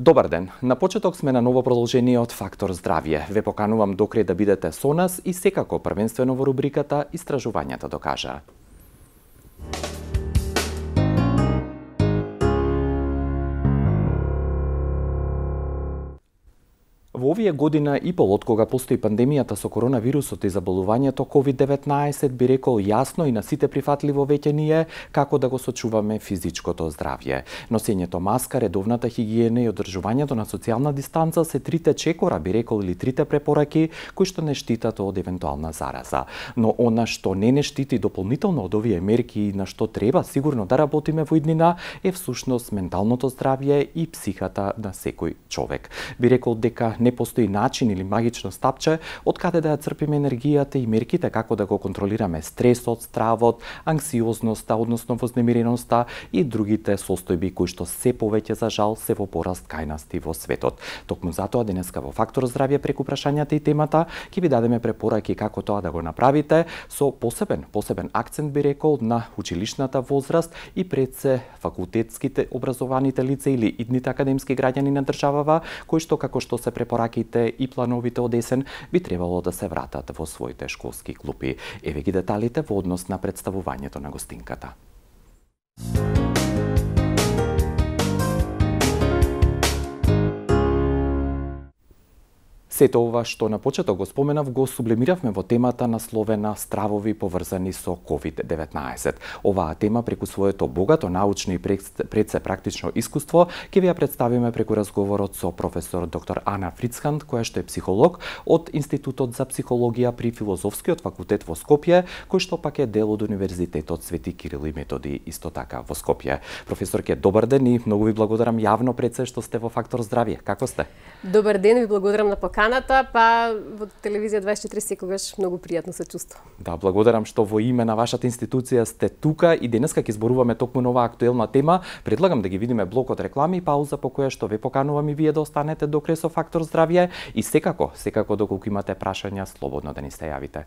Добар ден. На почеток сме на ново продолжение од Фактор здравје. Ве поканувам до крај да бидете со нас и секако првенствено во рубриката Истражувањата докажаа. Во овие година и пол од кога постои пандемијата со коронавирусот и заболувањето COVID-19, би рекол јасно и на сите прифатливо веќе ни е како да го сочуваме физичкото здравје. Носењето маска, редовната хигиена и одржувањето на социјална дистанца се трите чекора, би рекол, или трите препораки кои што не штитат од евентуална зараза. Но она што не штити дополнително од овие мерки и на што треба сигурно да работиме во иднина е всушност менталното здравје и психата на секој човек. Би рекол дека не постои начин или магично стапче од каде да ја црпиме енергијата и мерките како да го контролираме стресот, стравот, анксиозноста, односно вознемиреноста и другите состојби кои што се повеќе за жал се во пораст кајнасти во светот. Токму затоа денеска во Фактор здравје преку прашањата и темата ќе ви дадеме препораки како тоа да го направите со посебен акцент, би рекол, на училишната возраст и пред се факултетските образованите лица или идните академски граѓани на државава кои што како што се препораките и плановите од есен би требало да се вратат во своите школски клупи. Еве ги деталите во однос на представувањето на гостинката. Сето ова што на почеток го споменав го сублимиравме во темата насловена стравови поврзани со COVID-19. Оваа тема преку своето богато научно и пред се практично искуство ќе ви ја представиме преку разговорот со професор доктор Ана Фрицханд, која што е психолог од Институтот за психологија при Филозофскиот факултет во Скопје, кој што пак е дел од Универзитетот Свети Кирил и Методи исто така во Скопје. Професорке, добар ден и многу ви благодарам јавно пред се што сте во Фактор здравје. Како сте? Добар ден, ви благодарам на поканата, па во телевизија 24 секогаш многу пријатно се чувствувам. Да, благодарам што во име на вашата институција сте тука и денеска ќе зборуваме токму на оваа актуелна тема. Предлагам да ги видиме блокот реклами и пауза по која што ве поканувам и вие да останете до крај со Фактор здравје и секако доколку имате прашања слободно да ни се јавите.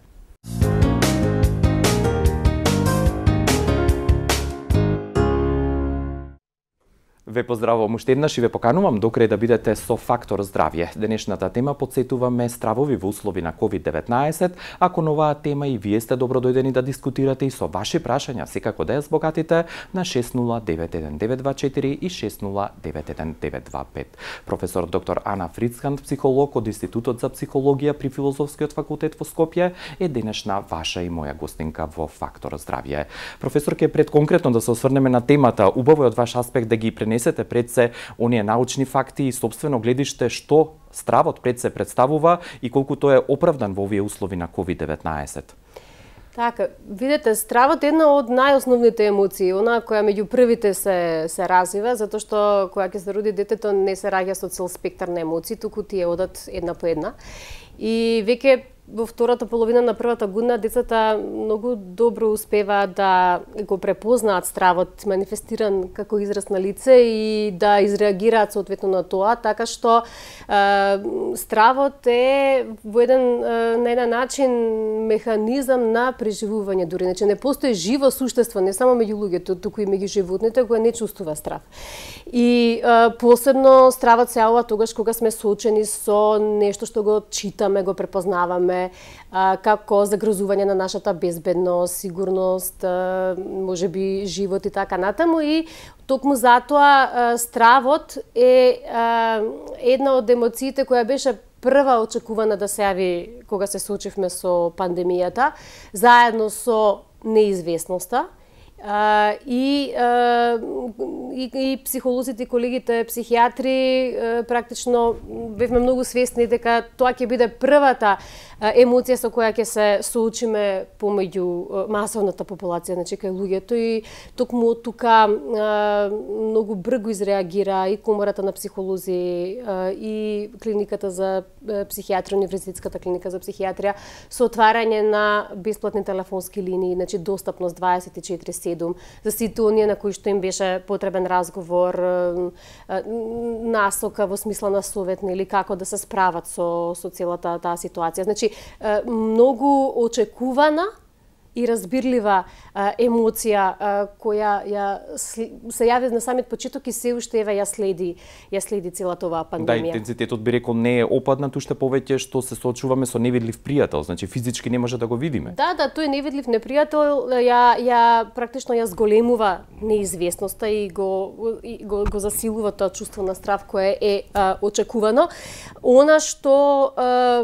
Ве поздравувам уште еднаш и ве поканувам до крај да бидете со Фактор здравје. Денешната тема подсетуваме стравови во услови на COVID-19. Ако на оваа тема и вие сте добродојдени да дискутирате и со ваши прашања, секако да ја збогатите на 6091-924 и 6091-925. Професор доктор Ана Фрицханд, психолог од Институтот за психологија при Филозофскиот факултет во Скопје, е денешна ваша и моја гостинка во Фактор здравје. Професорке, пред конкретно да се осврнеме на темата, убаво е од ваш аспект да ги пренесете пред се оние научни факти и собствено гледиште што стравот пред се представува и колку тој е оправдан во овие услови на COVID-19. Така, видете, стравот е една од најосновните емоции, она која меѓу првите се развива, затоа што кога ќе се роди детето не се раѓа со цел спектар на емоции, туку тие одат една по една. И веќе во втората половина на првата година децата многу добро успеваат да го препознаат стравот манифестиран како израз на лице и да изреагираат соодветно на тоа, така што стравот е во на еден начин механизам на преживување дури. Значи не постои живо суштество не само меѓу луѓето, туку и меѓу животните кој не чувствува страв. И посебно стравот се јавува тогаш кога сме соочени со нешто што го читаме, го препознаваме, како загрозување на нашата безбедност, сигурност, можеби живот и така натаму, и токму затоа стравот е една од емоциите која беше прва очекувана да се јави кога се соочивме со пандемијата, заедно со неизвестноста. И психолозите и колегите психијатри практично бевме многу свесни дека тоа ќе биде првата емоција со која ќе се соочиме помеѓу масовната популација, значи кај луѓето, и токму од тука многу брзо изреагира и Комората на психолози и клиниката за психијатрија, Универзитетската клиника за психијатрија, со отварање на бесплатни телефонски линии, значи достапност 24/7 за сите оние на кои што им беше потребен разговор, насока во смисла на совет или како да се справат со целата таа ситуација. Значи многу очекувана и разбирлива емоција која се јави на самиот почеток и се уште ја следи целата оваа пандемија. Да, интензитетот би рекол не е опаднат, уште повеќе што се соочуваме со невидлив пријател, значи физички не може да го видиме. Да, тој невидлив непријател ја практично ја зголемува неизвестноста и го засилува тоа чувство на страв кое е очекувано. Она што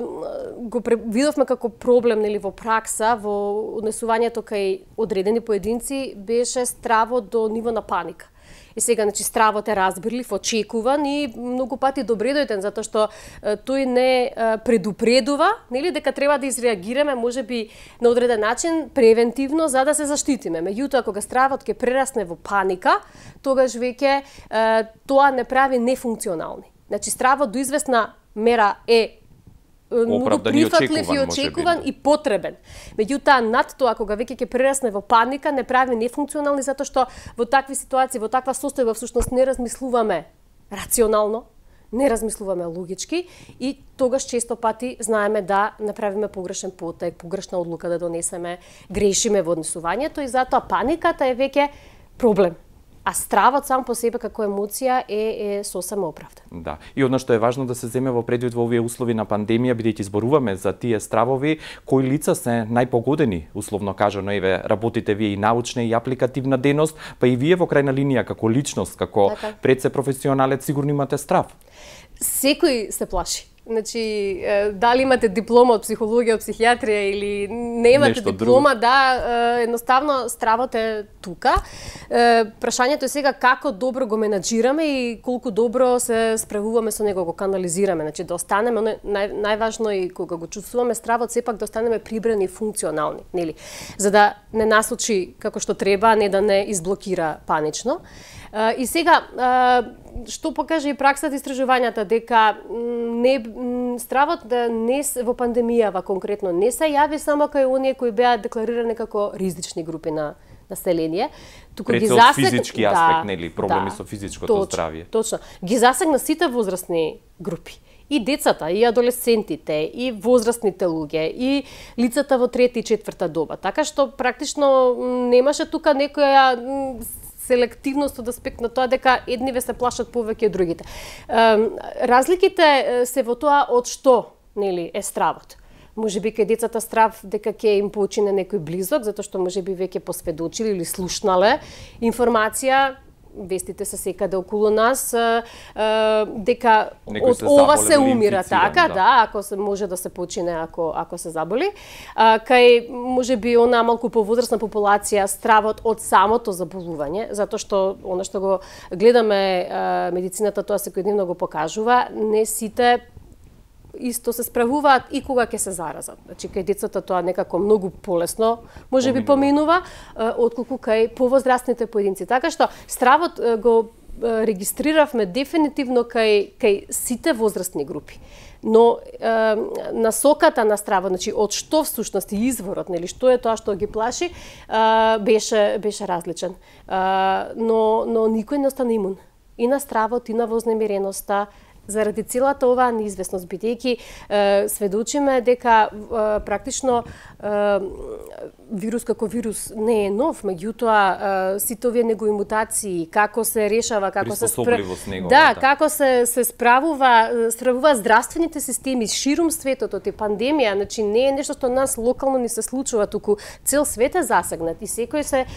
го видовме како проблем нели во пракса, во однесувањето кај одредени поединци беше стравот до ниво на паника. И сега, значи, стравот е разбирлив, очекуван и многу пати добредојден, затоа што тој не предупредува, нели, дека треба да изреагираме, можеби на одреден начин, превентивно, за да се заштитиме. Меѓутоа, кога стравот ќе прерасне во паника, тогаш веќе тоа не прави нефункционални. Значи, стравот до известна мера е многу прифатлив и очекуван и потребен. Меѓутоа, над тоа, кога веќе ќе прерасне во паника, не прави нефункционални, затоа што во такви ситуации, во таква состојба, всушност не размислуваме рационално, не размислуваме логички и тогаш често пати знаеме да направиме погрешен потек, погрешна одлука да донесеме, грешиме во однесувањето и затоа паниката е веќе проблем. А стравот сам по себе како емоција е сосема оправдан. Да. И одно што е важно да се земе во предвид во овие услови на пандемија, бидејќи зборуваме за тие стравови, кои лица се најпогодени, условно кажано, еве работите вие и научна и апликативна дејност, па и вие во крајна линија како личност, како пред се професионалец, сигурно имате страв. Секој се плаши. Значи, дали имате диплома од психологија, од психијатрија или не имате диплома, да, едноставно стравот е тука. Прашањето е сега како добро го менаџираме и колку добро се справуваме со него, го канализираме. Значи, да останеме, најважно и кога го чувствуваме стравот, сепак да останеме прибрани и функционални, нели? За да не насочи како што треба, не да не изблокира панично. И сега, што покаже и праксата и истражувањата, дека стравот не во пандемијава конкретно не се јави само кај оние кои беа декларирани како ризични групи на население, туку ги засегна физички аспект, нели, проблеми со физичкото здравје. Точно. Ги засегна сите возрастни групи. И децата, и адолесцентите, и возрастните луѓе, и лицата во трета и четврта доба. Така што практично немаше тука некоја селективност од аспект на тоа дека едниве се плашат повеќе од другите. Разликите се во тоа од што, нели, е стравот. Можеби кај децата страв дека ќе им почине некој близок, затоа што можеби веќе посведочили или слушнале информација, вестите се секаде околу нас, дека од ова се умира, така, да, ако се може да се почине ако се заболи. Кај можеби она малку повозрастна популација стравот од самото заболување, затоа што она што го гледаме медицината, тоа секојдневно го покажува, не сите исто се справуваат и кога ќе се заразат. Значи, кај децата тоа некако многу полесно можеби поминува, отколку кај повозрастните поединци. Така што стравот го регистриравме дефинитивно кај сите возрастни групи. Но насоката на стравот, значи од што всушност и изворот, нели, што е тоа што ги плаши, беше различен. Но никој не остана имун. И на стравот, и на вознемиреноста, заради целата оваа неизвестност, бидејќи сведочиме дека практично вирус како вирус не е нов, меѓутоа сите овие негови мутации, како се решава, како се како се справува здравствените системи ширум светот од пандемија, значи не е нешто што нас локално ни се случува, туку цел свет е засегнат и секој се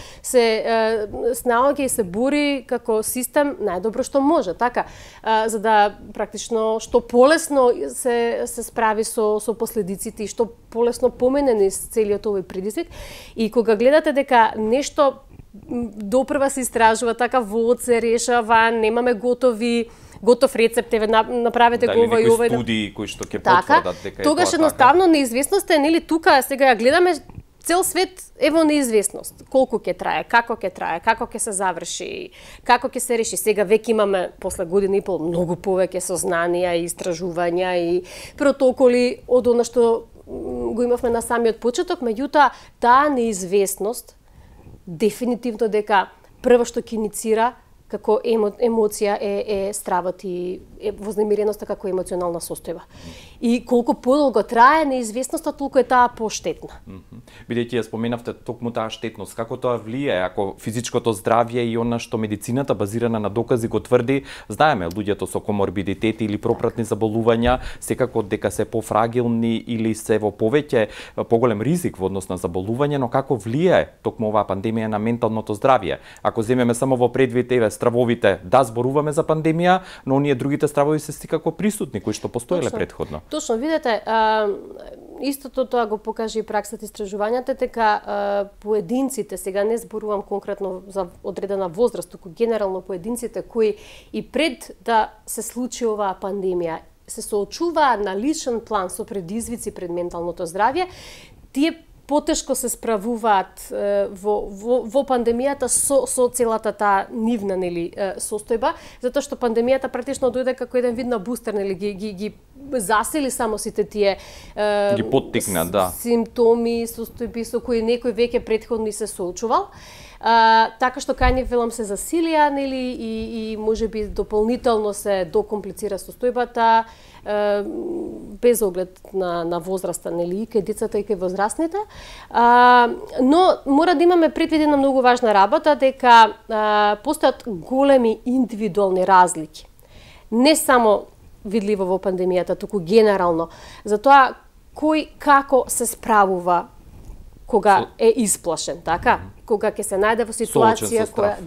снаоѓа и се бори како систем најдобро што може, така, за да практично што полесно се справи со последиците и што полесно помене низ целиот овој предизвик. И кога гледате дека нешто допрва се истражува, така во се решава, немаме готов рецепт, еве направете го ова и ова. Дали студии кои што ќе потврдат дека е тоа така? Тогаш едноставно неизвестноста е, нели, тука сега ја гледаме. Цел свет е во неизвестност. Колку ќе трае, како ќе се заврши, како ќе се реши. Сега веќе имаме, после година и пол, многу повеќе сознанија и истражувања и протоколи од она што го имавме на самиот почеток, меѓутоа таа неизвестност дефинитивно дека прво што ќе иницира како емоција е стравот и вознемиреноста како емоционална состојба. И колку подолго трае неизвестноста, толку е таа поштетна. Бидејќи ја споменавте токму таа штетност, како тоа влијае ако физичкото здравје и она што медицината базирана на докази го тврди, знаеме луѓето со коморбидитети или пропратни заболувања секако дека се пофрагилни или се во поголем ризик во однос на заболување, но како влијае токму оваа пандемија на менталното здравје? Ако земеме само во предвид стравовите, да зборуваме за пандемија, но оние другите стравови се секако присутни кои што постоеле претходно. Точно, видете, истото тоа го покаже и праксата, истражувањата, дека поединците, сега не зборувам конкретно за одредена возраст, туку генерално поединците кои и пред да се случи оваа пандемија се соочуваат на личен план со предизвици пред менталното здравје, тие потешко се справуваат во пандемијата со целата таа нивна состојба, затоа што пандемијата практично дојде како еден вид на бустер, ги засили само сите тие ги поттикна, симптоми, состојби со кои некој веќе претходно се соочувал. Така што кај нив велам се засилија, и можеби дополнително се докомплицира состојбата, без оглед на возраста, и кај децата и кај возрастните. Но мора да имаме предвид една многу важна работа, дека постојат големи индивидуални разлики. Не само видливо во пандемијата, туку генерално. За тоа кој како се справува кога е исплашен, така? Кога ќе се најде во ситуација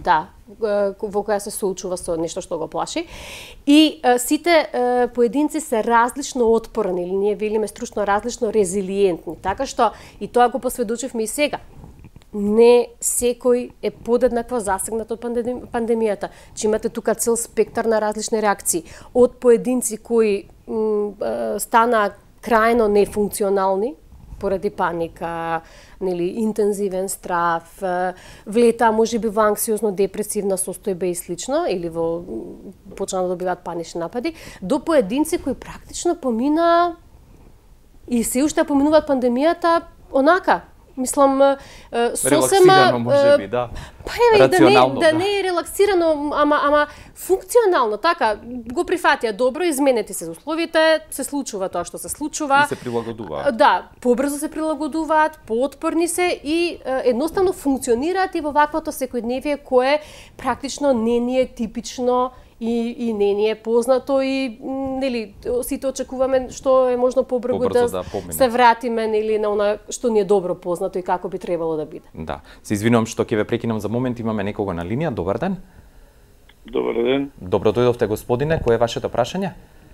во која се соочува со нешто што го плаши. И сите поединци се различно отпорни, или ние велиме стручно различно резилиентни. Така што и тоа го посведочивме и сега. Не секој е подеднакво засегнат од пандемијата. Че имате тука цел спектар на различни реакции. Од поединци кои стана крајно нефункционални, поради паника, интензивен страв, влета можеби во анксиозно-депресивна состојба и слично, или почна да добиваат панични напади, до поединци кои практично помина и се уште поминуваат пандемијата онака. Мислам, релаксирано можеби, да. Рационално, да не е релаксирано, ама функционално, така, го прифатија добро, изменети се условите, се случува тоа што се случува. И се прилагодуваат. Да, побрзо се прилагодуваат, поотпорни се и едноставно функционираат и во ваквото секојдневие кое практично не ни е типично и не ни е познато и сите очекуваме што е можно побрзо да се вратиме на она што ни е добро познато и како би требало да биде. Да. Се извинувам што ќе ве прекинам за момент, имаме некого на линија. Добар ден. Добар ден. Добро дојдовте, господине. Кое е вашето прашање?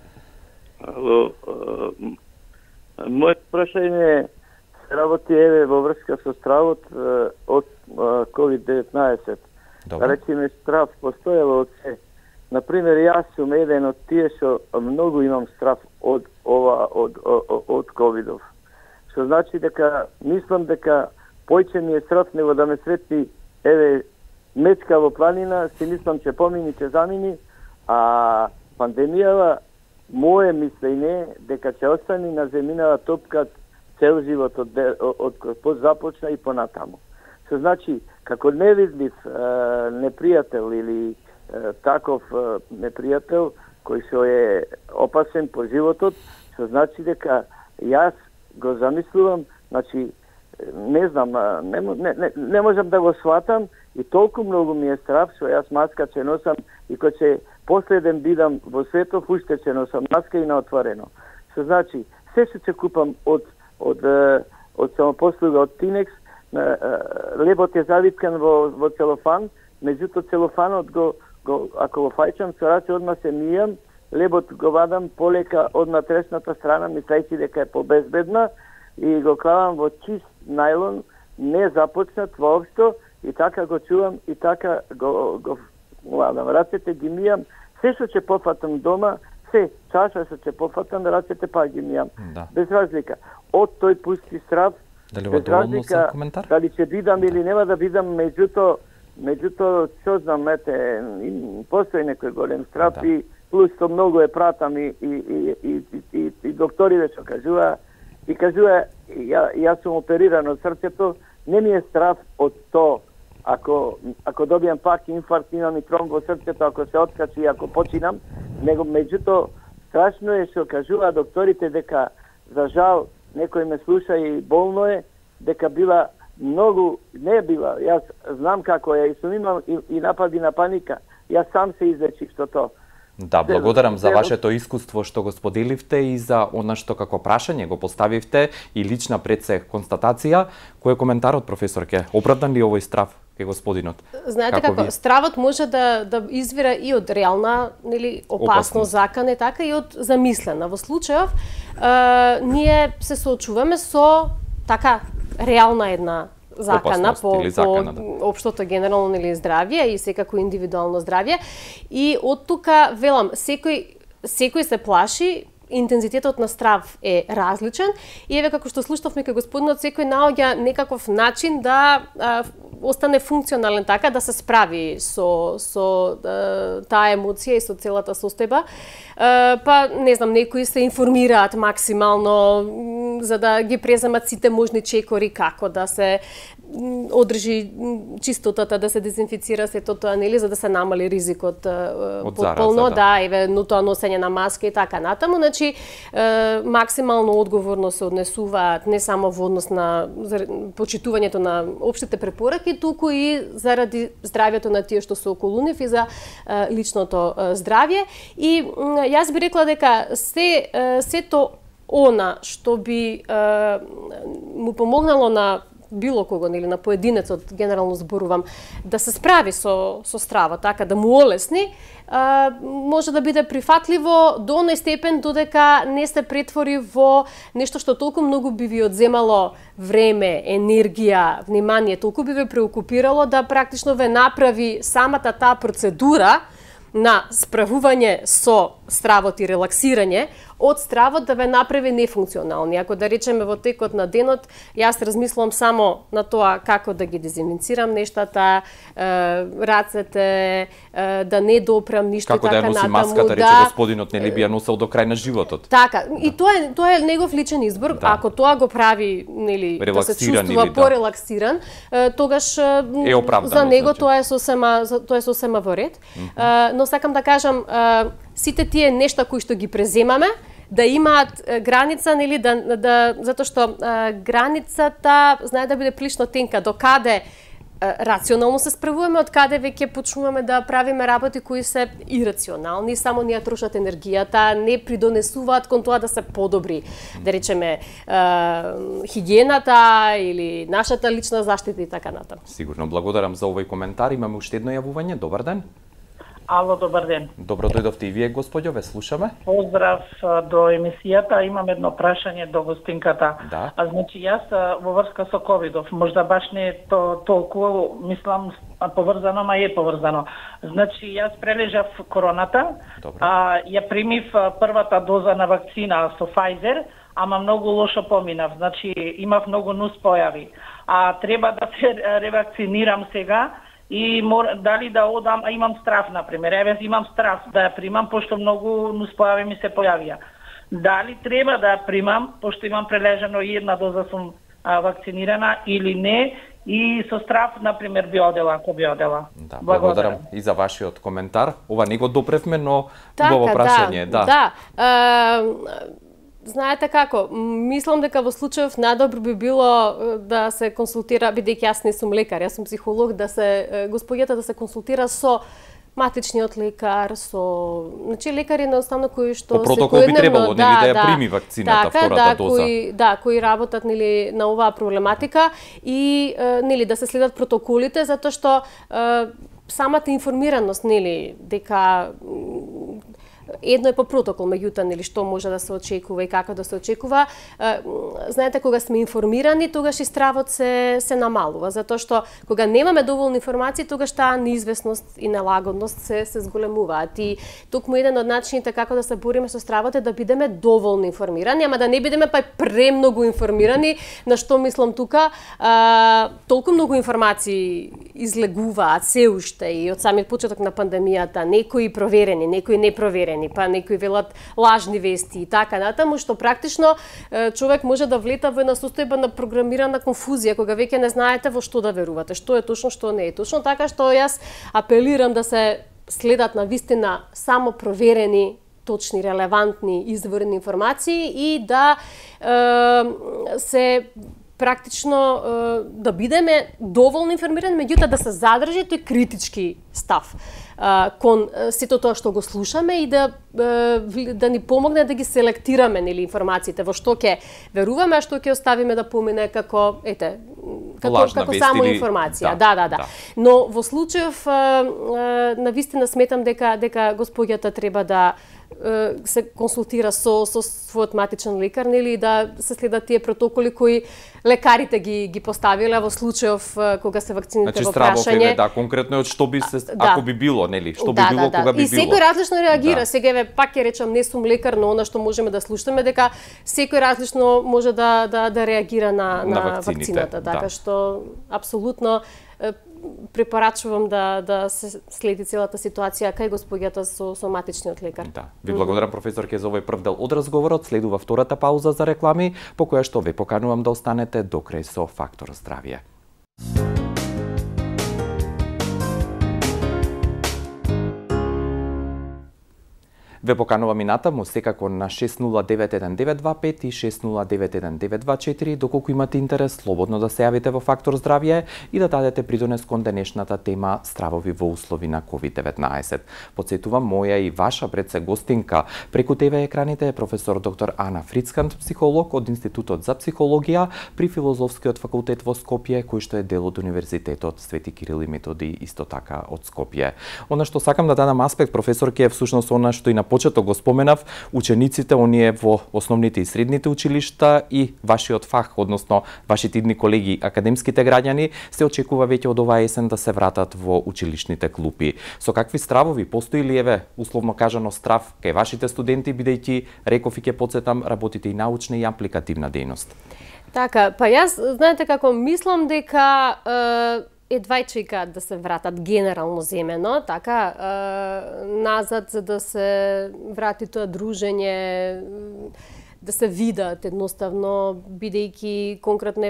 Ало, моето прашање се работи во врска со стравот од COVID-19. Да речеме, страв постоело од се. Например, јас сум еден од тие што многу имам страв од ковидов. Што значи дека мислам дека појче ми е страв него да ме сретни мечка во планина, си мислам че помини, че замини, а пандемијава мое мислење дека ќе остани на земјината топкат цел живот од кога започна и понатаму. Што значи, како невидлив непријател или таков непријател кој што е опасен по животот, што значи дека јас го замислувам, значи не знам, не можам да го сватам и толку многу ми е страв што јас маска ќе носам и кога ќе последен бидам во светов уште ќе носам маска и на отворено. Што значи, се што ќе купам од самопослуга од Тинекс, лебот е завиткан во целофан, меѓутоа целофанот ако го фајчам со раце одма се мијам, лебот го вадам полека од натресната страна, мислејќи дека е побезбедна и го клавам во чист најлон, не започнат воопшто и така го чувам и така го вадам. Рацете ги мијам, се што ќе пофатам дома, се чаша што ќе пофатам, рацете па ги мијам. Да. Без разлика. Од тој пусти страв, без разлика дали ќе бидам или нема да бидам, меѓутоа, што знам, постои некој голем страв и плюс што многу е пратам и докторите што кажува, јас сум опериран од срцето, не ми е страв од тоа ако добијам пак инфаркт, имам и тромб во срцето, ако се откачи, ако починам, него меѓуто страшно е што кажува докторите дека за жал некој ме слуша и болно е дека била многу, не била, јас знам како е и сум имал и напади на паника. Јас сам се излечих со тоа. Да, благодарам за вашето искуство што го споделивте и за она што како прашање го поставивте и лична пред се констатација. Кој е коментарот, професорке? Оправдан ли овој страв кај господинот? Знаете како стравот може да извира и од реална, нели, опасност, закане, така и од замислена. Во случајов ние се соочуваме со така реална една закана по општото генерално, нели, здравје и секако индивидуално здравје. И од тука велам, секој се плаши, интензитетот на страв е различен и еве како што слушнавме кај господинот, секој наоѓа некаков начин да остане функционален, така да се справи со таа емоција и со целата состојба. Па не знам, некои се информираат максимално за да ги преземат сите можни чекори како да се одржи чистотата, да се дезинфицира сето тоа, нели, за да се намали ризикот потполно, да, еве, но тоа носење на маска и така натаму. Значи, максимално одговорно се однесуваат не само во однос на почитувањето на општите препораки, туку и заради здравјето на тие што се околу нив и за личното здравје. И јас би рекла дека сето она што би му помогнало на било кого, нели, на поединецот, генерално зборувам, да се справи со стравот, така да му олесни, може да биде прифатливо до оној степен додека не се претвори во нешто што толку многу би ви одземало време, енергија, внимание, толку би ве преокупирало да практично ве направи самата таа процедура на справување со стравот и релаксирање од стравот да ве направи нефункционални. Ако да речеме во текот на денот, јас размислувам само на тоа како да ги дезинфицирам нештата, рацете, да не допрам ништо како така да ја носи натаму, маската, рече господинот, нели би ја носел до крај на животот. Така, и тоа е негов личен избор. Да. Ако тоа го прави, нели, да се чувствува порелаксиран, тогаш е оправдано, за него значи. тоа е сосема во ред. Но сакам да кажам, сите тие нешта кои што ги преземаме, да имаат граница, нели, затоа што границата знае да биде прилично тенка, до каде рационално се справуваме, од каде веќе почнуваме да правиме работи кои се ирационални, само ни ја трошат енергијата, не придонесуваат кон тоа да се подобри, да речеме, хигиената или нашата лична заштита и така натаму. Сигурно, благодарам за овој коментар. Имаме уште едно јавување. Добар ден. Ало, добар ден. Добро дојдовте и вие, господјо, ве слушаме. Поздрав до емисијата. Имам едно прашање до гостинката. Да. Значи, јас во врска со ковидов, можда баш не е толку, мислам, поврзано, ма е поврзано. Значи, јас прележав короната, ја примив првата доза на вакцина со Pfizer, ама многу лошо поминав. Значи, имав многу нуспојави. Треба да се ревакцинирам сега, и дали да одам, имам страв, например, имам страв да ја примам, пошто многу нуспојави ми се појавија. Дали треба да ја примам, пошто имам прележано и една доза сум вакцинирана или не, и со страв, например, би одела, ако би одела. Да, благодарам и за вашиот коментар. Ова не го допревме, но убаво прашање. Да. Знаете како, мислам дека во случајов најдобро би било да се консултира, бидејќи јас не сум лекар, јас сум психолог, да се господјата да се консултира со матичниот лекар, значи лекари на основно кои што по протокол би требало, нели, да ја прими вакцината, втората доза. Кои работат, нели, на оваа проблематика и нели да се следат протоколите, затоа што самата информираност, нели, дека едно е по протокол, меѓутоа, нели, што може да се очекува и како да се очекува. Знаете, кога сме информирани, тогаш и стравот се намалува, затоа што кога немаме доволно информации, тогаш таа неизвестност и нелагодност се зголемуваат. И токму еден од начините како да се бориме со стравот е да бидеме доволно информирани, ама да не бидеме па премногу информирани, на што мислам тука. Толку многу информации излегуваат се уште и од самиот почеток на пандемијата, некои проверени, некои непроверени. непроверени, па некои велат лажни вести и така натаму, што практично човек може да влета во една состојба на програмирана конфузија, кога веќе не знаете во што да верувате, што е точно, што не е точно, така што јас апелирам да се следат на вистина само проверени, точни, релевантни изворни информации и да се практично да бидеме доволно информирани, меѓутоа да се задржи тој критички став кон сето тоа што го слушаме и да ни помогне да ги селектираме нели информациите во што ќе веруваме, а што ќе оставиме да помине како како само информација. Да. Но во случајов навистина сметам дека господјата треба да се консултира со својот матичен лекар, нели, да се следат тие протоколи кои лекарите ги поставиле во случајов кога се вакцините во прашање. Да, конкретно од што би се ако би било, нели, што би било кога би било. И секој различно реагира. Сега пак ќе речам, не сум лекар, но она што можеме да слушаме дека секој различно може да реагира на вакцината, така што апсолутно препорачувам да се следи целата ситуација кај господјата со матичниот лекар. Да. Ви благодарам, професорке, за овој прв дел од разговорот. Следува втората пауза за реклами, по која што ве поканувам да останете до крај со Фактор здравје. Ве поканувам и натаму секако на 6091925 и 6091924, доколку имате интерес, слободно да се јавите во Фактор здравје и да дадете придонес кон денешната тема стравови во услови на COVID-19. Подсетувам, моја и ваша пред се гостинка преку ТВ екраните е професор доктор Ана Фрицкант, психолог од Институтот за психологија при Филозофскиот факултет во Скопје, кој што е дел од Универзитетот Свети Кирил и Методи, исто така од Скопје. Она што сакам да дадам аспект, професорке, е всушност она што и на почеток го споменав, учениците, оние во основните и средните училишта и вашиот фах, односно вашите идни колеги, академските граѓани, се очекува веќе од оваа есен да се вратат во училишните клупи. Со какви стравови постои ли, условно кажано, страв кај вашите студенти, бидејќи, реков и ќе подсетам, работите и научна и апликативна дејност? Така, па јас, знаете како, мислам дека едва и чека да се вратат генерално земено, така, назад за да се врати тоа дружење, да се видат едноставно, бидејќи конкретно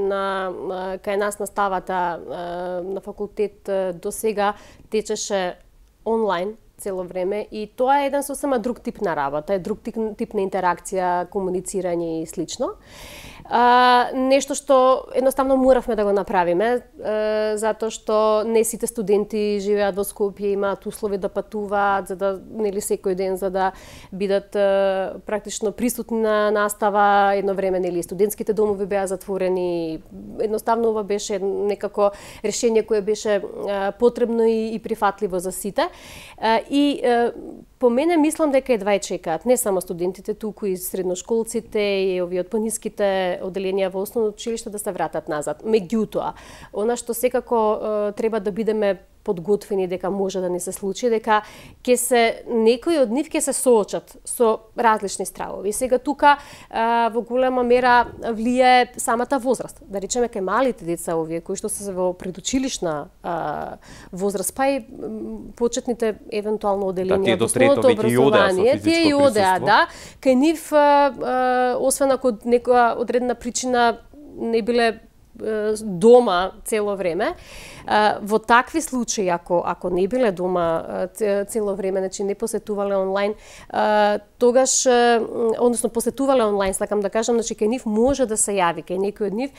кај нас наставата на факултет до сега течеше онлайн цело време и тоа е еден сосема друг тип на работа, е друг тип на интеракција, комуницирање и слично. Нешто што едноставно моравме да го направиме, затоа што не сите студенти живеат во Скопје, имаат услови да патуваат, за да нели секој ден за да бидат практично присутни на настава. Едно време нели студентските домови беа затворени. Едноставно ова беше некако решение кое беше потребно и прифатливо за сите. И по мене мислам дека едва и чекаат не само студентите, туку и средношколците и овие од пониските оделенија во основно училиште да се вратат назад. Меѓутоа, она што секако треба да бидеме подготвени дека може да не се случи, дека некои од нив ќе се соочат со различни стравови. Сега тука во голема мера влијае самата возраст. Да речеме кај малите деца овие кои што се во предучилишна возраст, па и почетните евентуално оделенија во основното образование, тие и одеа, да. Кај нив освен ако некоја одредена причина не биле дома цело време, во такви случаи, ако не биле дома цело време, значи не посетувале онлайн, тогаш, односно посетувале онлайн, сакам да кажам, значи кај нив може да се јави, кај некој од нив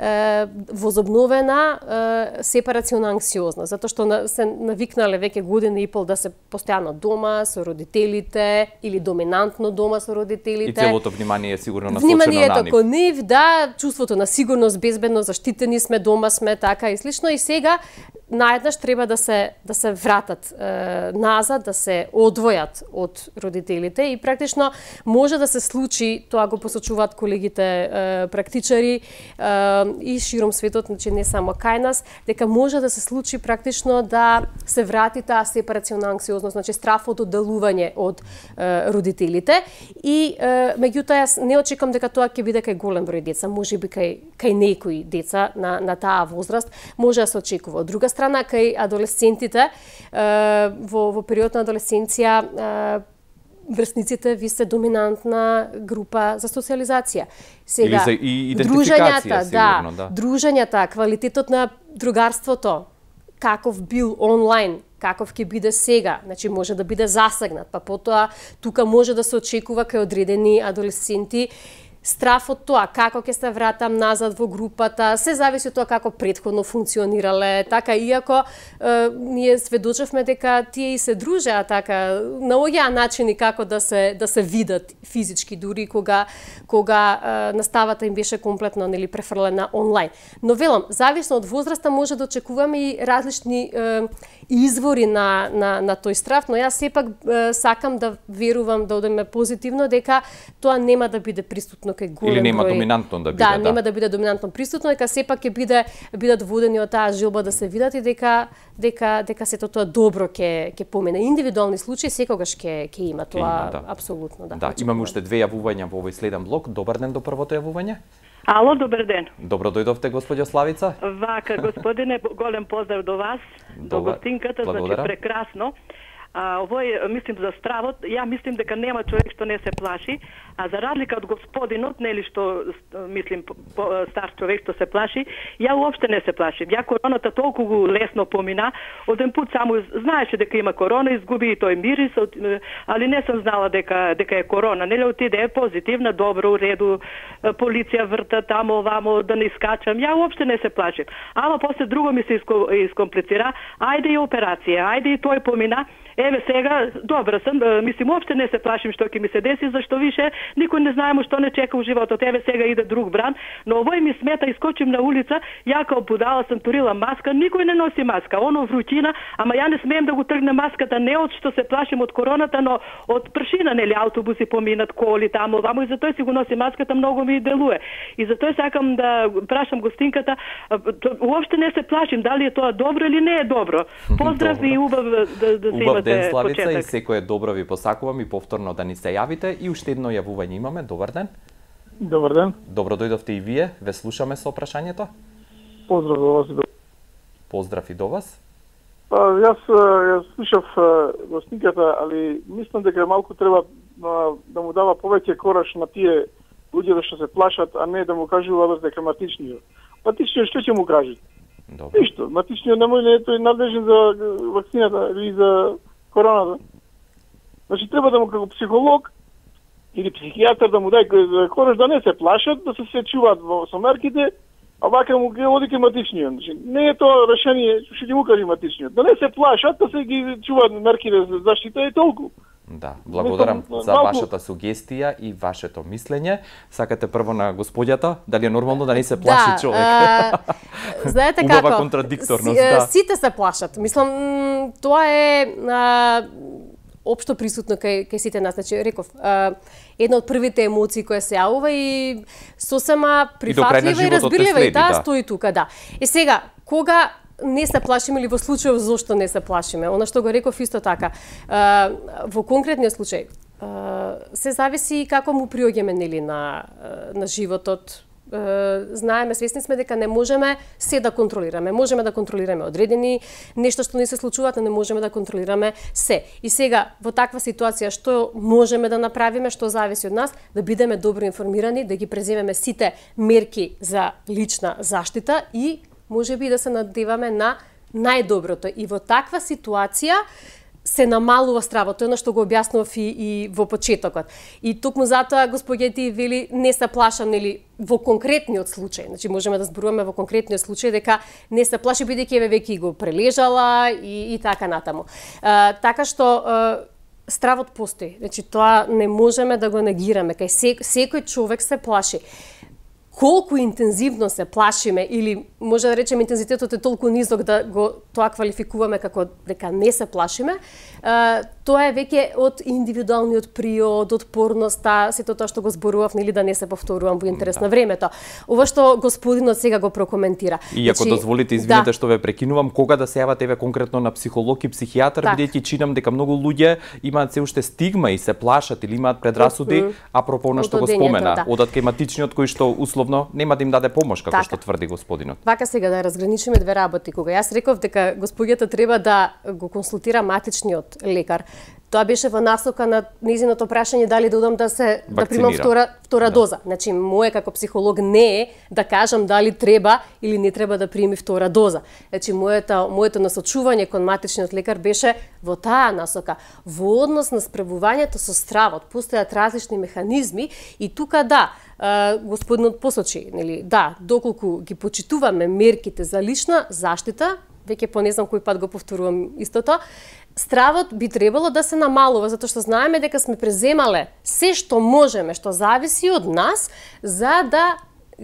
возобновена сепарациона анксиозна, затоа што се навикнале веќе година и пол да се постојано дома со родителите или доминантно дома со родителите. И целото внимание е сигурно насочено на нив. Вниманието кон нив, да, чувството на сигурност, безбедност, заштитени сме, дома сме, така и слично. И сега наеднаш треба да се вратат назад, да се одвојат од родителите и практично може да се случи, тоа го посочуваат колегите практичари и широм светот, значи не само кај нас, дека може да се случи практично да се врати таа сепарациона анксиозност, значи страв од одделување од родителите и меѓутоа јас не очекувам дека тоа ќе биде кај голем број деца, можеби кај некои деца на таа возраст може да се очекува. Од друга страна, кај адолесцентите, во период на адолесценција, врсниците ви се доминантна група за социализација. Сега, или за идентификација, сигурно, да. Дружењата, квалитетот на другарството, каков бил онлайн, каков ќе биде сега, значи може да биде засегнат, па потоа тука може да се очекува кај одредени адолесценти страф од тоа, како ќе се вратам назад во групата, се зависи од тоа како претходно функционирале, така, иако ние сведочевме дека тие и се дружеа, така, наоѓаа начини како да се видат физички, дури кога наставата им беше комплетно нели префрлена онлайн. Но велам, зависно од возраста може да очекуваме и различни извори на тој страф, но јас сепак сакам да верувам, да одеме позитивно, дека тоа нема да биде присутно кај голем број. Или нема доминантно да биде, да. Нема да биде доминантно присутно, дека сепак ќе бидат водени од таа жилба да се видат и дека сето тоа добро ќе помине. Индивидуални случаи секогаш ќе има тоа, апсолутно, да. Да, имаме уште 2 јавувања во овој следен блок. Добар ден до првото јавување. Ало, добар ден. Добро дојдовте, господјо Славица. Вака, господине, голем поздрав до вас, до гостинката, значи прекрасно. Овој, мислим за стравот, ја мислим дека нема човек што не се плаши, а за разлика од господинот, нели што мислим стар човек што се плаши, ја уопште не се плашим. Ја короната толку го лесно помина, оден пат само знаеше дека има корона, изгуби и тој мирис, али не сум знала дека е корона. Нели отиде е позитивна, добро, уреду, полиција врта тамо, овамо, да не искачам. Ја уопште не се плашим. Ама после друго ми се искомплицира, ајде и операција, ајде и тој помина. Еве сега, добра сам, мислим, уопште не се плашим што ќе ми се деси, зашто више никој не знаеме што не чека у животот. Еве сега иде друг бран, но овој ми смета, искочим на улица, ја као будала сам турила маска, никој не носи маска, оно вручина, ама ја не смеем да го тргнем маската не од што се плашим од короната, но од пршина, нели, автобуси поминат, коли тамо, вамо, и затоа си го носи маската, многу ми делуе. И затоа сакам да прашам гостинката, уопште не се плашим, дали е тоа добро или не е добро. Поздрав и убав да се имате ден, Славица, почеток. И секое добро ви посакувам и повторно да ни се јавите. И уште едно јавување имаме. Добар ден. Добар ден. Добро дојдовте и вие. Ве слушаме со прашањето. Поздрав до вас. Поздрав и до вас. Јас слушав гостинката, али мислам дека малку треба да му дава повеќе кораж на тие луѓе што се плашат, а не да му кажуваат дека матичниот. Матичниот што ќе му кажат? Ништо. Матичниот не е тој надлежен за вакцината или за короната. Значи треба да му како психолог или психијатар да му дај кораж да не се плашат, да се чуваат со мерките, а вака му ги оди ке матичниот. Значи не е тоа решение што ќе му каже матичниот. Да не се плашат, да се ги чуваат мерките за заштита и толку. Да, благодарам за вашата сугестија и вашето мислење. Сакате прво на господјата, дали е нормално да не се плаши човек? Знаете како? Убава контрадикторност, да. Сите се плашат. Мислам, тоа е општо присутно кај сите нас. Значи, реков, една од првите емоции која се јавува и сосема прифатлива и разбирлива и таа стои тука, да. И сега, кога не се плашиме или во случајот зошто не се плашиме. Она што го реков исто така. Во конкретниот случај се зависи како му приоѓаме нели на животот. Знаеме, свесни сме дека не можеме се да контролираме. Можеме да контролираме одредени нешто што не се случуваат, но не можеме да контролираме се. И сега во таква ситуација што можеме да направиме, што зависи од нас, да бидеме добро информирани, да ги преземеме сите мерки за лична заштита и може би да се надеваме на најдоброто. И во таква ситуација се намалува стравот. Тоа е што го објаснував и во почетокот. И токму затоа господјата ти вели не се плашам нели во конкретниот случај. Значи можеме да зборуваме во конкретниот случај дека не се плаши бидејќи веќе го прележала и така натаму. Така што стравот постои. Значи тоа не можеме да го негираме. Кај секој човек се плаши. Колку интензивно се плашиме или може да речеме интензитетот е толку низок да го тоа квалификуваме како дека не се плашиме, тоа е веќе од индивидуалниот приод, отпорноста, сето тоа што го зборував, нели да не се повторувам во интерес на времето. Ова што господинот сега го прокоментира. И ако дозволите, извинете што ве прекинувам, кога да се јават еве конкретно на психолог и психијатар, бидејќи чинам дека многу луѓе имаат се уште стигма и се плашат или имаат предрасуди, апропо на што го спомена, одат кај матичниот кој што условно нема да им даде помош, како што тврди господинот. Вака сега да разграничиме две работи. Кога јас реков дека господјата треба да го консултира матичниот лекар, Тоа беше во насока на нејзиното прашање дали да одам да примам втора доза. Значи, моје како психолог не е да кажам дали треба или не треба да прими втора доза. Значи, моето насочување кон матичниот лекар беше во таа насока. Во однос на справувањето со стравот, постојат различни механизми и тука господинот посочи, нели, доколку ги почитуваме мерките за лична заштита, веќе по не знам кој пат го повторувам истото, стравот би требало да се намалува, затоа што знаеме дека сме преземале се што можеме, што зависи од нас, за да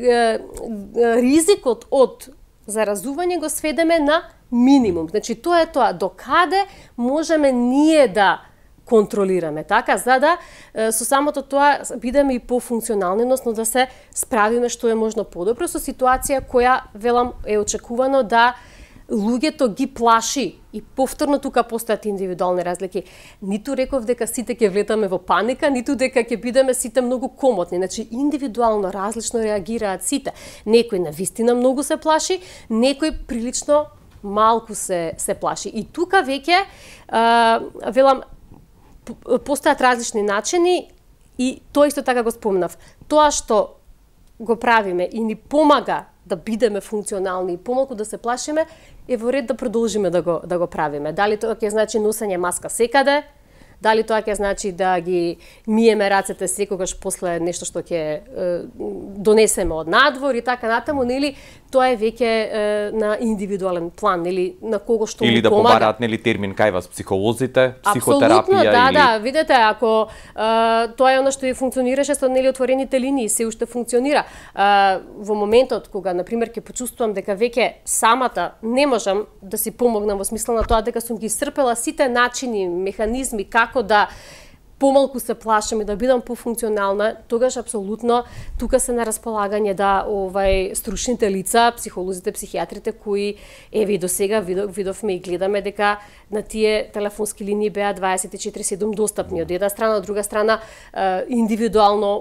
ризикот од заразување го сведеме на минимум. Значи, тоа е тоа, докаде можеме ние да контролираме, така, за да со самото тоа бидеме и пофункционални, односно да се справиме што е можно подобро со ситуација која, велам, е очекувано да луѓето ги плаши и повторно тука постојат индивидуални разлики. Ниту реков дека сите ќе влетаме во паника, ниту дека ќе бидеме сите многу комотни. Значи, индивидуално различно реагираат сите. Некој навистина многу се плаши, некој прилично малку се плаши. И тука веќе, велам, постојат различни начини и тоа исто така го спомнав. Тоа што го правиме и ни помага да бидеме функционални и помалку да се плашиме, е во ред да продолжиме да го правиме. Дали тоа ќе значи носење маска секаде, дали тоа ќе значи да ги миеме рацете секогаш после нешто што ќе донесеме од надвор и така натаму, нели, тоа е веќе на индивидуален план, или на кого што или да побараат, нели, термин кај вас психолозите, психотерапија или... Да, видете, ако тоа е оно што и функционираше со, нели, отворените линии, се уште функционира. Во моментот кога, например, ќе почувствувам дека веќе самата не можам да си помогнам во смисла на тоа дека сум ги исцрпела сите начини, механизми како да помалку се плашам и да бидам пофункционална, тогаш апсолутно тука се на располагање стручните лица, психолозите, психијатрите кои и до сега видовме и гледаме дека на тие телефонски линии беа 24/7 достапни од една страна, од друга страна индивидуална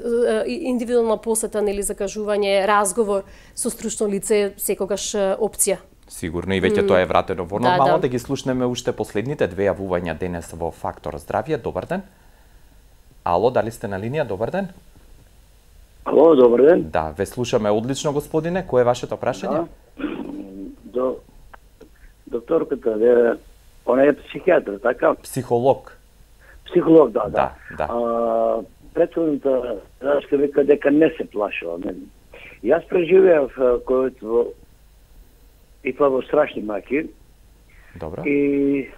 посета, нели, закажување, разговор со стручно лице секогаш опција. Сигурно и веќе тоа е вратено во нормално. Да ги слушнеме уште последните две јавувања денес во Фактор здравје. Добар ден. Ало, дали сте на линија? Добар ден. Ало, добар ден. Да, ве слушаме одлично, господине. Кој е вашето прашање? Докторката, она е психијатр, така? Психолог. Психолог, да. Да. Претходната рашка вика дека не се плашува. Јас преживеав COVID и тоа во страшни маки. Добро. И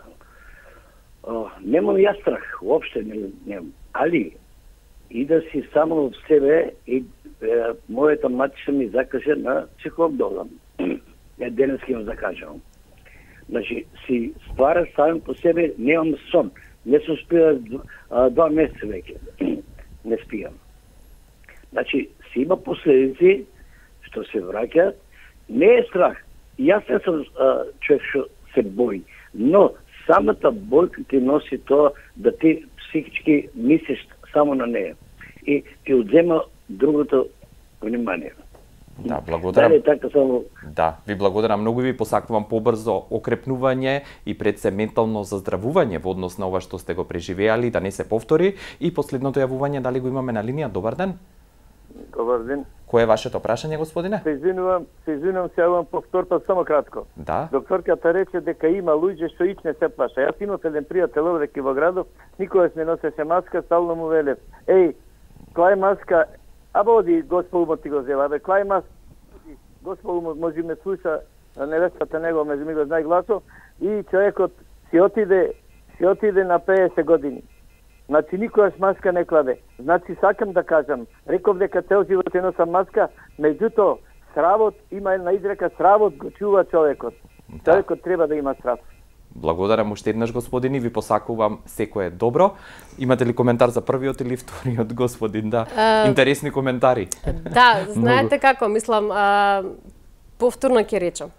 немам јас страх, уопште немам. Али и да си само од себе и мојата матица ми закаже на психолог долам. Ја денес ќе ја закажам. Значи, си ствара сам по себе, немам сон. Не сум спијал 2 месеца веќе. Не спијам. Значи, си има последици што се враќаат. Не е страх. Јас не сум човек што се бои, но самата бојка ти носи тоа да ти психички мислиш само на неја и ти одзема другото внимание. Да, благодарам. Дали така само... Да, ви благодарам многу, ви посакувам побрзо окрепнување и пред се ментално заздравување во однос на ова што сте го преживеали, да не се повтори. И последното јавување, дали го имаме на линија? Добар ден. Добар ден. Кое е вашето прашање, господине? Се извинувам, се јавувам повтор, па само кратко. Да. Докторката рече дека има луѓе што ич не се плаша. Јас имав еден пријател овде во градов, никогаш не носеше маска, стално му велев: "Еј, клај маска, оди Господу ти го зела, клај маска." Господу може ме слуша, невестата него ме го знае гласо, и човекот си отиде на 50 години. Значи, никогаш маска не кладе. Значи, сакам да кажам, реков дека цел живот е носам маска, меѓутоа, стравот, има една изрека, стравот го чува човекот. Човекот треба да има страв. Благодарам уште еднаш, господини, ви посакувам секое добро. Имате ли коментар за првиот или вториот господин? Да, интересни коментари. Да, знаете како, мислам, повторно ќе речам.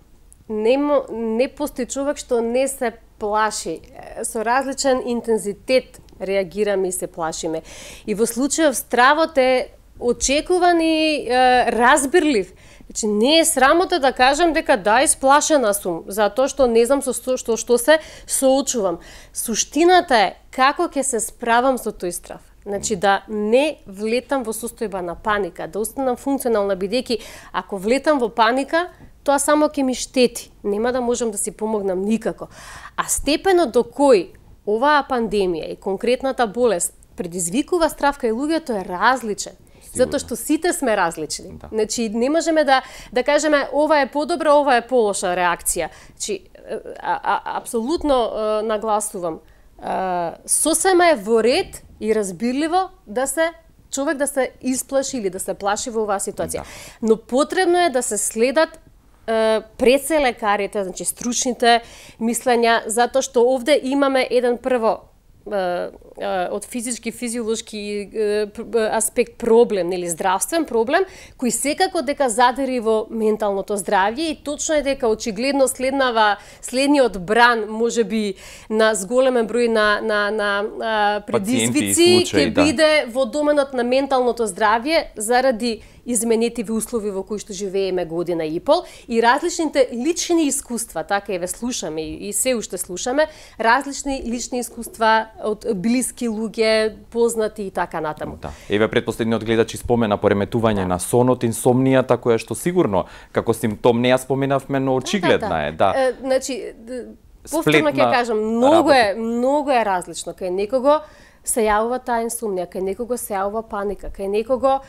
Не постои човек што не се плаши. Со различен интензитет реагираме и се плашиме. И во случајов стравот е очекуван и разбирлив. Значи, не е срамота да кажам дека да, исплашена сум, затоа што не знам со што се соочувам. Суштината е како ќе се справам со тој страв. Значи, да не влетам во состојба на паника, да останам функционална, бидејќи ако влетам во паника, тоа само ќе ми штети. Нема да можам да си помогнам никако. А степенот до кој оваа пандемија и конкретната болест предизвикува страв кај луѓето е различен. Затоа што сите сме различни. Да. Значи, не можеме да кажеме ова е подобра, ова е полоша реакција. Значи, апсолутно нагласувам. Сосема е во ред и разбирливо да се човек да се исплаши или да се плаши во оваа ситуација. Да. Но потребно е да се следат пред се лекарите, значи стручните мислења, затоа што овде имаме еден прво од физички, физиолошки аспект проблем, нели здравствен проблем, кој секако дека задери во менталното здравје и точно е дека очигледно следниот бран можеби на зголемен број на предизвици ќе биде во доменот на менталното здравје заради изменетиви услови во кои што живееме година и пол и различните лични искуства, така еве слушаме и се уште слушаме, различни лични искуства од блиски луѓе, познати и така натаму. Да. Еве предпоследниот гледач спомена пореметување на сонот, инсомнијата која што сигурно како симптом не ја споменавме, но очигледна е, да. Значи повторно ќе кажам, многу е различно кај некого се јавува таа инсомнија, кај некого се јавува паника, кај некого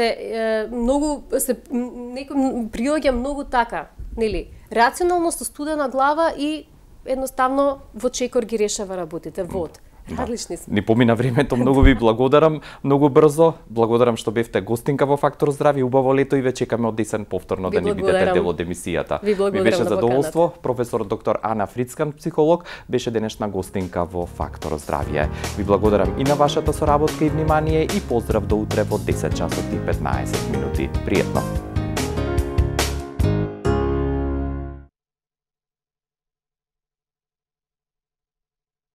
приоѓа многу така, нели, рационално со студена глава и едноставно во чекор ги решава работите, вод. Различни сме. Ни помина времето, многу ви благодарам, многу брзо. Благодарам што бевте гостинка во Фактор здравје, убаво лето и ве чекаме од десен повторно да ни бидете дел од емисијата. Ми беше задоволство. Професор доктор Ана Фрицкан, психолог, беше денешна гостинка во Фактор здравје. Ви благодарам и на вашата соработка и внимание и поздрав до утре во 10 часот и 15 минути. Пријатно.